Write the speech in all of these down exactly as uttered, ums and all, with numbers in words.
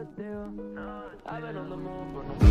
the deal. I've been on the move for no.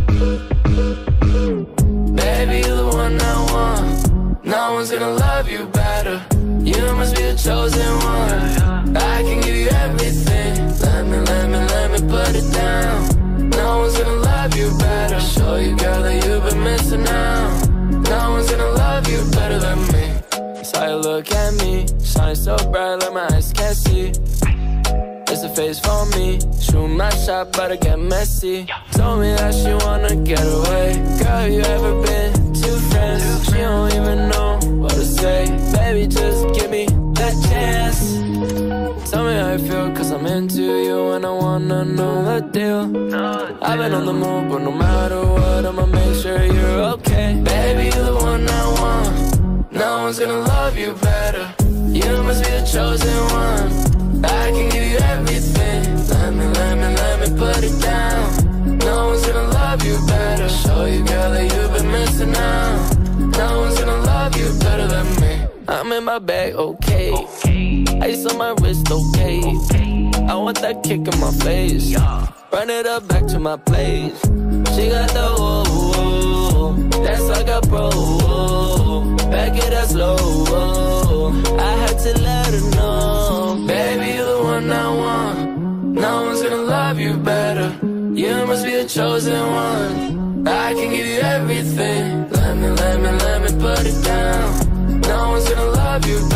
Baby, you're the one I want. No one's gonna love you better. You must be the chosen one. I can give you everything. Let me, let me, let me put it down. No one's gonna love you better. Show you, girl, that you've been missing out. No one's gonna love you better than me. That's how you look at me, shining so bright like my eyes can't see. It's a face for me, shoot my shot, but I get messy. Told me that she wanna get away. Girl, you ever been two friends? She don't even know what to say. Baby, just give me that chance. Tell me how you feel, cause I'm into you and I wanna know the deal. I've been on the move, but no matter what, I'ma make sure you're okay. Baby, you're the one I want. No one's gonna love you better. You must be the chosen one. I can give you everything. Let me, let me, let me put it down. No one's gonna love you better. Show you, girl, that you've been missing out. No one's gonna love you better than me. I'm in my bag, okay. Ice on my wrist, okay. I want that kick in my face. Run it up back to my place. She got the whoa, whoa. That's like a pro. Back it up slow. I had to let her know. Baby, you're the one I want. No one's gonna love you better. You must be the chosen one. I can give you everything. Let me, let me, let me put it down. No one's gonna love you better.